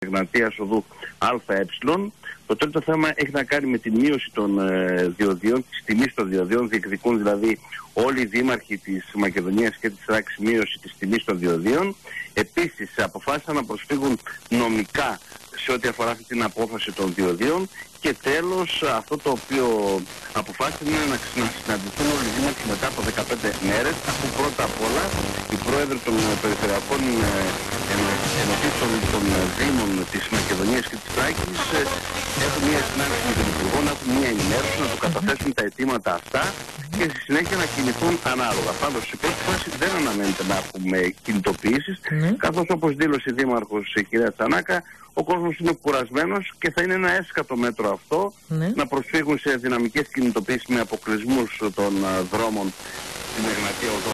Εγνατίας οδού ΑΕ. Το τρίτο θέμα έχει να κάνει με τη μείωση των διοδίων, της τιμής των διοδίων. Διεκδικούν δηλαδή όλοι οι δήμαρχοι της Μακεδονίας και της Θράκης μείωση της τιμής των διοδίων. Επίσης αποφάσισαν να προσφύγουν νομικά σε ό,τι αφορά αυτή την απόφαση των διοδίων. Και τέλος, αυτό το οποίο αποφάσισαν είναι να συναντηθούν όλοι οι δήμαρχοι μετά από 15 μέρες, αφού πρώτα απ' όλα οι πρόεδροι των περιφερειακών ενωτήτων των Δήμων της Μακεδονίας και της Θράκης έχουν μια συνάντηση με τον Υπουργό, να έχουν μια ενημέρωση, να του καταθέσουν τα αιτήματα αυτά και στη συνέχεια να κινηθούν ανάλογα. Πάντως, σε πρώτη φάση δεν αναμένεται να έχουμε κινητοποιήσεις, καθώς όπως δήλωσε η Δήμαρχος η κυρία Τσανάκα, ο κόσμος είναι κουρασμένος και θα είναι ένα έσχατο μέτρο αυτό να προσφύγουν σε δυναμικές κινητοποιήσεις με αποκλεισμούς των δρόμων στην Εγνατία οδό